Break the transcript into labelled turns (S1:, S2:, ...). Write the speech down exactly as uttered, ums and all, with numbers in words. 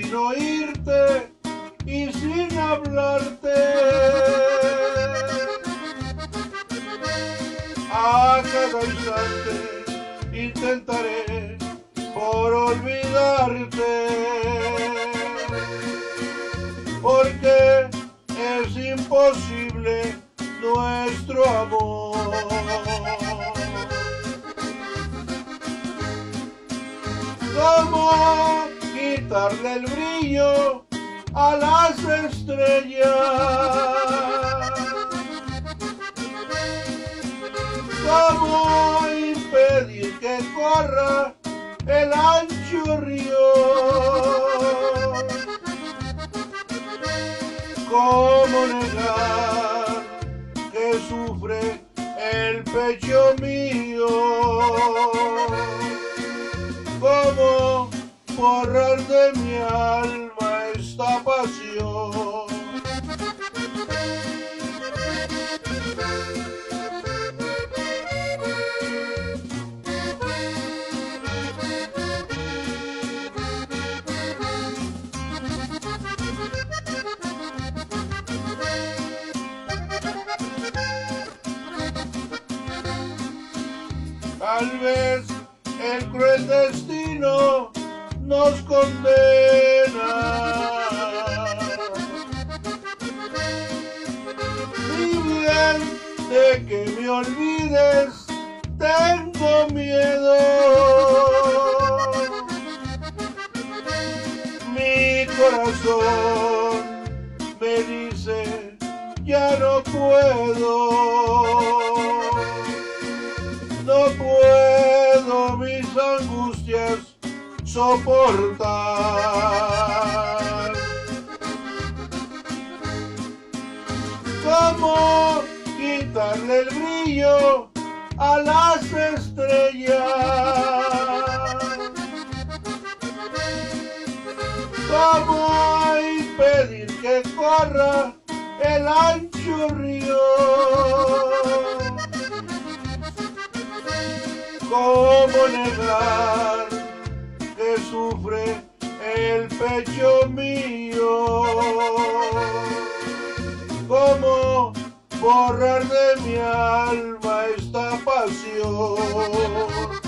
S1: sin oírte y sin hablarte. A cada instante intentaré por olvidarte, porque es imposible nuestro amor. ¿Cómo quitarle el brillo a las estrellas? ¿Cómo impedir que corra el ancho río? ¿Cómo negar que sufre el pecho mío? ¿Cómo borrar de mi alma esta pasión? Tal vez el cruel destino nos condena. Ni bien de que me olvides tengo miedo. Mi corazón me dice ya no puedo. No puedo mis angustias soportar. ¿Cómo quitarle el brillo a las estrellas? ¿Cómo impedir que corra el ancho río? ¿Cómo negar que sufre el pecho mío? ¿Cómo borrar de mi alma esta pasión?